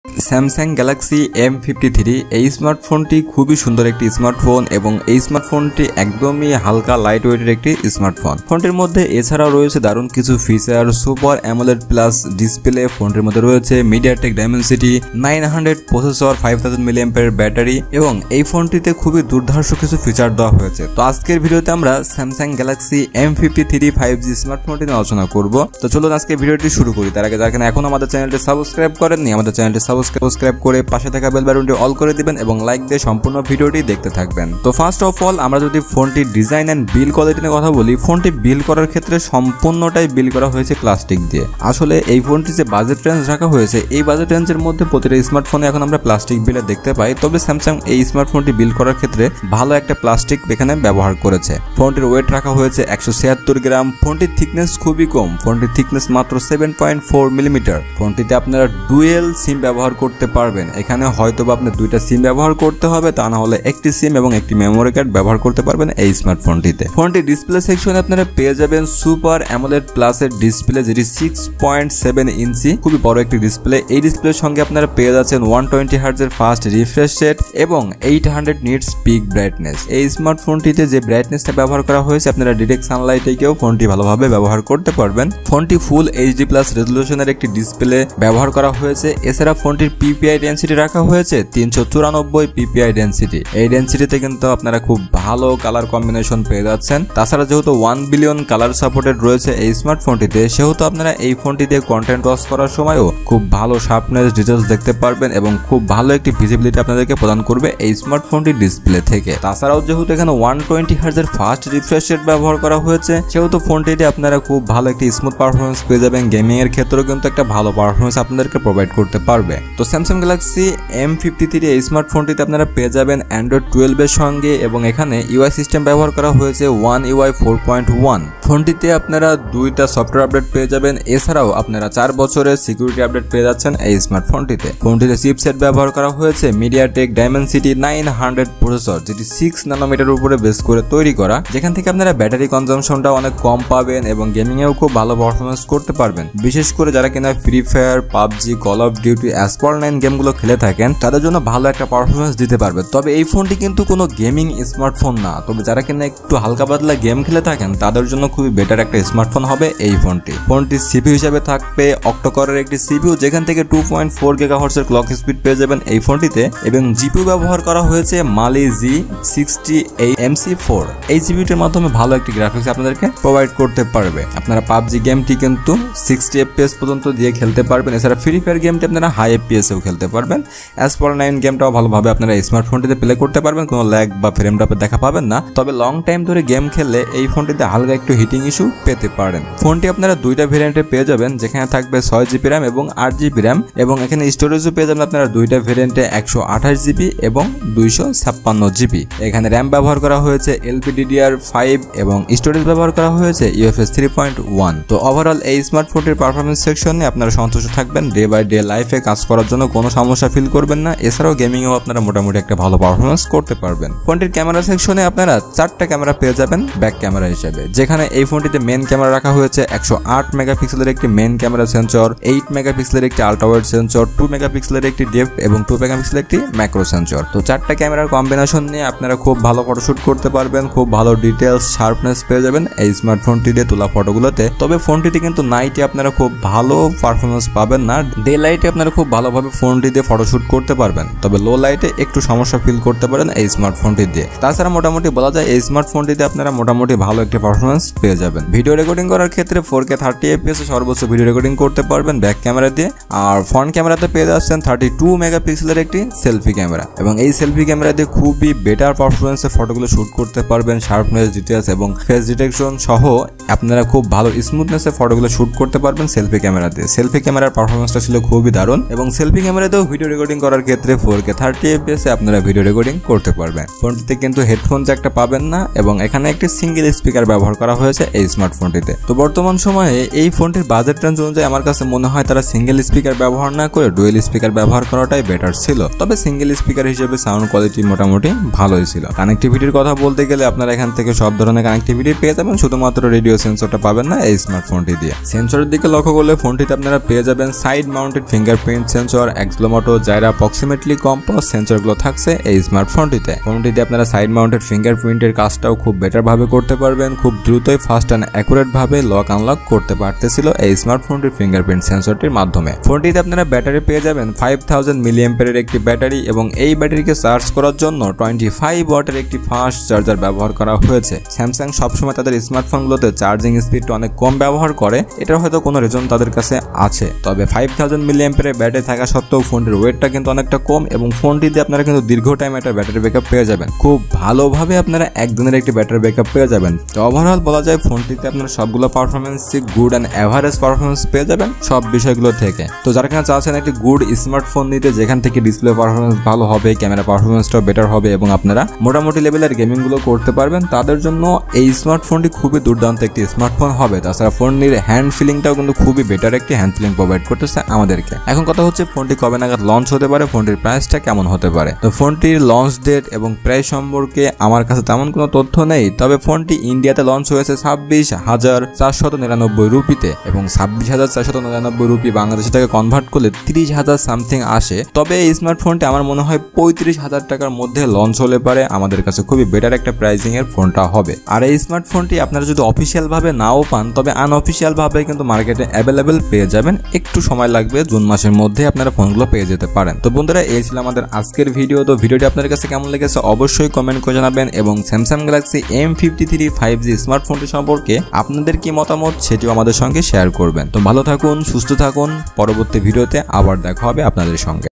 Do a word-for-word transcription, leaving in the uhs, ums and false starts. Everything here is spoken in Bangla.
Samsung Galaxy M fifty three এই স্মার্টফোনটি খুবই সুন্দর একটি স্মার্টফোন এবং এই স্মার্টফোনটি একদমই হালকা লাইট ওয়েটের একটি স্মার্টফোন। ফোনটির মধ্যে এছাড়াও রয়েছে দারুণ কিছু feature, super AMOLED plus display, ফোনটির মধ্যে রয়েছে MediaTek Dimensity nine hundred processor, five thousand milliampere battery এবং এই ফোনটিতে খুবই দুর্ধর্ষ কিছু ফিচার দেওয়া হয়েছে। তো আজকের ভিডিওতে আমরা Samsung Galaxy M fifty three five G স্মার্টফোনটি নিয়ে আলোচনা করব। তো চলুন আজকে ভিডিওটি শুরু করি। তার আগে যারা এখন আমাদের চ্যানেলটি সাবস্ক্রাইব করেননি, আমাদের চ্যানেলটি সাবস্ক্রাইব করে পাশে থাকা বেল বাটনটি অল করে দিবেন এবং লাইক দিয়ে সম্পূর্ণ ভিডিওটি দেখতে থাকবেন। তো ফার্স্ট অফ অল আমরা যদি ফোনটির ডিজাইন এন্ড বিল্ড কোয়ালিটি নিয়ে কথা বলি, ফোনটি বিল্ড করার ক্ষেত্রে সম্পূর্ণটাই বিল্ড করা হয়েছে প্লাস্টিক দিয়ে। আসলে এই ফোনটি যে বাজেট রেঞ্জ রাখা হয়েছে, এই বাজেট রেঞ্জের মধ্যে প্রতিটা স্মার্টফোনে এখন আমরা প্লাস্টিক বিল্ড দেখতে পাই, তবে স্যামসাং এই স্মার্টফোনটি বিল্ড করার ক্ষেত্রে ভালো একটা প্লাস্টিক এখানে ব্যবহার করেছে। ফোনটির ওয়েট রাখা হয়েছে একশো ছিয়াত্তর গ্রাম। ফোনটির থিকনেস খুবই কম, ফোনটির থিকনেস মাত্র সেভেন পয়েন্ট ফোর মিলিমিটার। ফোনটিতে আপনারা ডুয়েল সিম ব্যবহার করতে পারবেন। এখানে হয়তো বা আপনার দুইটা সিম ব্যবহার করতে হবে, তা না হলে একটি সিম এবং একটি মেমোরি কার্ড ব্যবহার করতে পারবেন এই স্মার্টফোনটিতে। ফোনটি ডিসপ্লে সেকশনে আপনারা পেয়ে যাবেন সুপার অ্যামোলেড প্লাসের ডিসপ্লে, যেটি সিক্স পয়েন্ট সেভেন ইঞ্চি, খুবই বড় একটি ডিসপ্লে। এই ডিসপ্লের সঙ্গে আপনারা পেয়ে যাচ্ছেন ওয়ান টোয়েন্টি হার্টজের ফাস্ট রিফ্রেশ রেট এবং eight hundred nits peak brightness. এই স্মার্টফোনটিতে যে ব্রাইটনেসটা ব্যবহার করা হয়েছে, আপনারা ডিরেক্ট সানলাইটে গিয়েও ফোনটি ভালোভাবে ব্যবহার করতে পারবেন। ফোনটি ফুল এইচডি প্লাস রেজলিউশনের একটি ডিসপ্লে ব্যবহার করা হয়েছে। এছাড়া ফোনটির পিপিআই ডেন্সিটি রাখা হয়েছে তিনশো চুরানব্বই পিপিআই ডেন্সিটি। এই ডেন্সিটিতে কিন্তু আপনারা খুব ভালো কালার কম্বিনেশন পেয়ে যাচ্ছেন। তাছাড়া যেহেতু ওয়ান বিলিয়ন কালার সাপোর্টেড রয়েছে এই স্মার্টফোনটিতে, সেহেতু আপনারা এই ফোনটিতে কন্টেন্ট ওয়াচ করার সময়ও খুব ভালো শার্পনেস, ডিটেলস দেখতে পারবেন এবং খুব ভালো একটি ভিজিবিলিটি আপনাদেরকে প্রদান করবে এই স্মার্টফোনটির ডিসপ্লে থেকে। তাছাড়াও যেহেতু এখানে ওয়ান টোয়েন্টি হার্টজের ফাস্ট রিফ্রেশ রেট ব্যবহার করা হয়েছে, সেহেতু ফোনটিতে আপনারা খুব ভালো একটি স্মুথ পারফরমেন্স পেয়ে যাবেন। গেমিং এর ক্ষেত্রেও কিন্তু একটা ভালো পারফরমেন্স আপনাদেরকে প্রোভাইড করতে পারবে। তো Samsung Galaxy M fifty three এই স্মার্টফোনটিতে আপনারা পেয়ে যাবেন অ্যান্ড্রয়েড টুয়েলভ এর সঙ্গে এবং এখানে ইউআই সিস্টেম ব্যবহার করা হয়েছে One UI four point one. ফোনটিতে আপনারা দুইটা সফটওয়্যার আপডেট পেয়ে যাবেন। এছাড়াও আপনারা চার বছরের সিকিউরিটি আপডেট পেয়ে যাচ্ছেন এই স্মার্টফোনটিতে। ফোনটিতে চিপসেট ব্যবহার করা হয়েছে MediaTek Dimensity nine hundred processor, যেটি সিক্স ন্যানোমিটার উপরে বেস করে তৈরি করা, যেখান থেকে আপনারা ব্যাটারি কনজাম্পশনটা অনেক কম পাবেন এবং গেমিং এও খুব ভালো পারফরমেন্স করতে পারবেন। বিশেষ করে যারা কিনা Free Fire, PUBG, Call of Duty, Asphalt nine গেমগুলো খেলে থাকেন, তাদের জন্য ভালো একটা পারফরমেন্স দিতে পারবে। তবে এই ফোনটি কিন্তু কোনো গেমিং স্মার্টফোন না, তবে যারা কিনা একটু হালকা পাতলা গেম খেলে থাকেন তাদের জন্য খুবই বেটার একটা স্মার্টফোন হবে এই ফোনটি। ফোনটি সিপিইউ হিসাবে থাকবে অক্টোকোরের একটি সিপিইউ, যেখান থেকে টু পয়েন্ট ফোর গিগাহার্টজ এর ক্লক স্পিড পেয়ে যাবেন এই ফোনটিতে এবং জিপিইউ ব্যবহার করা হয়েছে Mali G sixty eight MC সি ফোর। এই জিপিইউটির মাধ্যমে ভালো একটি গ্রাফিক্স আপনাদেরকে প্রোভাইড করতে পারবে। আপনারা পাবজি গেমটি কিন্তু সিক্সটি এফপিএস পর্যন্ত দিয়ে খেলতে পারবেন। এছাড়া ফ্রি ফায়ার গেমটি আপনারা হাই এফপিএস এও খেলতে পারবেন। অ্যাসপার নাইন গেমটাও ভালোভাবে আপনারা স্মার্টফোনটিতে প্লে করতে পারবেন, কোনো ল্যাগ বা ফ্রেম ড্রপের দেখা পাবেন না। তবে লং টাইম ধরে গেম খেললে এই ফোনটিতে হালকা একটু হিটিং ইস্যু পেতে পারেন। ফোনটি আপনারা দুইটা ভেরিয়েন্টে পেয়ে যাবেন, যেখানে থাকবে ছয় জিবি র্যাম এবং আট জিবি র্যাম এবং এখানে স্টোরেজও পেয়ে যাবেন আপনারা দুইটা ভেরিয়েন্টে একশো আঠাশ জিবি এবং দুইশো ছাপ্পান্ন জিবি। এখানে র্যাম ব্যবহার করা হয়েছে এলপিডিডিআর ফাইভ এবং স্টোরেজ ব্যবহার করা হয়েছে ইউএফএস থ্রি পয়েন্ট ওয়ান। তো ওভারঅল এই স্মার্টফোনটির পারফরমেন্স সেকশনে আপনারা সন্তুষ্ট থাকবেন। ডে বাই ডে লাইফে কাজ করার জন্য কোনো সমস্যা ফিল করবেন না। এছাড়াও গেমিংয়েও আপনারা মোটামুটি একটা ভালো পারফরমেন্স করতে পারবেন। ফোনটির ক্যামেরা সেকশনে আপনারা চারটা ক্যামেরা পেয়ে যাবেন ব্যাক ক্যামেরা হিসেবে, যেখানে এই ফোনটিতে মেন ক্যামেরা রাখা হয়েছে একশো আট মেগাপিক্সেলের একটি মেন ক্যামেরা সেন্সর, এইট মেগাপিক্সেলের একটি আল্ট্রা ওয়াইড সেন্সর, টু মেগাপিক্সেলের একটি ডেপথ এবং টু মেগাপিক্সেলের একটি ম্যাক্রো সেন্সর। তো চারটা ক্যামেরার কম্বিনেশন নিয়ে আপনারা খুব ভালো ফটোশুট করতে পারবেন, খুব ভালো ডিটেলস, শার্পনেস পেয়ে যাবেন এই স্মার্টফোনটিতে তোলা ফটোগুলোতে। তবে ফোনটিতে কিন্তু নাইটে আপনারা খুব ভালো পারফরমেন্স পাবেন না। ডে লাইটে আপনারা খুব ভালোভাবে ফোনটি দিয়ে ফটোশুট করতে পারবেন, তবে লো লাইটে একটু সমস্যা ফিল করতে পারেন এই স্মার্টফোনটি দিয়ে। তাছাড়া মোটামুটি বলা যায় এই স্মার্টফোনটিতে আপনারা মোটামুটি ভালো একটি পারফরমেন্স পেয়ে যাবেন। ভিডিও রেকর্ডিং করার ক্ষেত্রে ফোর কে থার্টি এফপিএস সর্বোচ্চ ভিডিও রেকর্ডিং করতে পারবেন ব্যাক ক্যামেরা দিয়ে। আর ফ্রন্ট ক্যামেরাতে পেয়ে যাচ্ছেন থার্টি টু মেগাপিক্সেলের একটি সেলফি ক্যামেরা এবং এই সেলফি ক্যামেরা দিয়ে খুবই বেটার পারফরমেন্সে ফটোগুলো শুট করতে পারবেন। শার্পনেস, ডিটেলস এবং ফেস ডিটেকশন সহ আপনারা খুব ভালো স্মুথনেসে ফটোগুলো শুট করতে পারবেন সেলফি ক্যামেরা দিয়ে। সেলফি ক্যামেরার পারফরমেন্সটা ছিল খুবই দারুণ এবং সেলফি ক্যামেরাতেও ভিডিও রেকর্ডিং করার ক্ষেত্রে ফোর কে থার্টি এফপিএস এ আপনারা ভিডিও রেকর্ডিং করতে পারবেন। ফোনটিতে কিন্তু হেডফোন জ্যাকটা পাবেন না এবং এখানে একটি সিঙ্গেল স্পিকার ব্যবহার করা হয়েছে এই স্মার্টফোনটিতে। তো বর্তমান সময়ে এই ফোনটির বাজেট রেঞ্জ অনুযায়ী আমার কাছে মনে হয় তারা সিঙ্গেল স্পিকার ব্যবহার না করে ডুয়েল স্পিকার ব্যবহার করাটাই বেটার ছিল। তবে সিঙ্গেল স্পিকার হিসেবে সাউন্ড কোয়ালিটি মোটামুটি ভালোই ছিল। কানেক্টিভিটির কথা বলতে গেলে আপনারা এখান থেকে সব ধরনের কানেক্টিভিটি পেয়ে যাবেন, শুধুমাত্র রেডিও সেন্সরটা পাবেন না এই স্মার্টফোনটি দিয়ে। সেন্সরের দিকে লক্ষ্য করলে ফোনটিতে আপনারা পেয়ে যাবেন side mounted fingerprint sensor, accelerometer, gyro, proximity compass সেন্সরগুলো থাকছে এই স্মার্টফোনটিতে। ফোনটিতে আপনারা সাইড মাউন্টেড ফিঙ্গারপ্রিন্টের কাজটাও খুব বেটার ভাবে করতে পারবেন, খুব দ্রুতই ফাস্ট অ্যান্ড অ্যাকুরেট ভাবে লক আনলক করতে পারতেছিল এই স্মার্টফোনটির ফিঙ্গারপ্রিন্ট সেন্সরটির মাধ্যমে। ফোনটিতে আপনারা ব্যাটারি পেয়ে যাবেন ফাইভ থাউজেন্ড মিলি অ্যাম্পিয়ারের একটি ব্যাটারি এবং এই ব্যাটারিকে চার্জ করার জন্য টোয়েন্টি ফাইভ ওয়াটের একটি ফাস্ট চার্জার ব্যবহার করা হয়েছে। স্যামসাং সবসময় তাদের স্মার্টফোনগুলোতে চার্জিং স্পিডটা অনেক কম ব্যবহার করে, এটার হয়তো কোনো রিজন তাদের কাছে আছে। তবে ফাইভ থাউজেন্ড মিলি অ্যাম্পিয়ারের ব্যাটারি থাকা সত্ত্বেও ফোনটির ওয়েটটা কিন্তু অনেকটা কম এবং ফোনটিতে আপনারা কিন্তু দীর্ঘ টাইম একটা ব্যাটারি ব্যাকআপ পেয়ে যাবেন। খুব ভালোভাবে আপনারা একদিনের একটি ব্যাটারি ব্যাকআপ পেয়ে যাবেন। তো ওভারঅল বলা যায় ফোনটিতে আপনারা সবগুলো পারফরমেন্সই গুড অ্যান্ড এভারেজ পারফরমেন্স পেয়ে যাবেন সব বিষয়গুলো থেকে। তো যারা কিনা চাচ্ছেন একটি গুড স্মার্টফোন নিতে যেখান থেকে ডিসপ্লে পারফরমেন্স ভালো হবে, ক্যামেরা পারফরমেন্সটাও বেটার হবে এবং আপনারা মোটামুটি লেভেলের গেমিং গুলো করতে পারবেন, তাদের জন্য এই স্মার্টফোনটি খুবই দুর্দান্ত একটি স্মার্টফোন হবে। তাছাড়া ফোনটির হ্যান্ড ফিলিংটাও কিন্তু খুবই বেটার একটি হ্যান্ড ফিলিং প্রোভাইড করতেছে আমাদেরকে। এখন কথা হচ্ছে ফোনটি কবে নাগাদ লঞ্চ হতে পারে, ফোনটির প্রাইসটা কেমন হতে পারে। তো ফোনটির লঞ্চ ডেট এবং প্রাইস সম্পর্কে আমার কাছে তেমন কোনো তথ্য নেই, তবে ফোনটি ইন্ডিয়াতে লঞ্চ হয়েছে ছাব্বিশ হাজার চারশত নিরানব্বই রুপিতে এবং ছাব্বিশ হাজার চারশত নিরানব্বই রুপি বাংলাদেশি টাকা কনভার্ট করলে তিরিশ হাজার সামথিং আসে। তবে এই স্মার্টফোনটি আমার মনে হয় পঁয়ত্রিশ হাজার টাকার মধ্যে লঞ্চ হলে পারে আমাদের কাছে খুবই বেটার একটা প্রাইসিং এর ফোনটা হবে। আর এই স্মার্টফোনটি আপনারা যদি অফিসিয়াল ভাবে নাও পান, তবে আনঅফিসিয়াল ভাবে কিন্তু মার্কেটে অ্যাভেলেবেল পেয়ে যাবেন। একটু সময় লাগবে, জুন মাসের মধ্যে আপনারা ফোনগুলো পেয়ে যেতে পারেন। তো বন্ধুরা, এই ছিল আমাদের আজকের ভিডিও। তো ভিডিওটি আপনাদের কাছে কেমন লেগেছে অবশ্যই কমেন্ট করে জানাবেন এবং Samsung Galaxy M fifty three five G স্মার্টফোনটি সম্পর্কে আপনাদের কি মতামত সেটিও আমাদের সঙ্গে শেয়ার করবেন। তো ভালো থাকুন, সুস্থ থাকুন, পরবর্তী ভিডিওতে আবার দেখা হবে আপনাদের সঙ্গে।